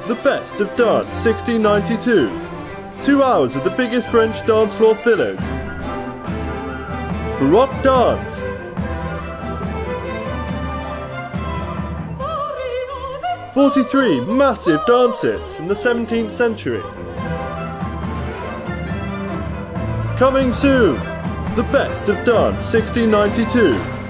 The best of dance 1692. 2 hours of the biggest French dance floor fillers. Baroque dance. "43 massive dance hits from the 17th century. Coming soon, the best of dance 1692.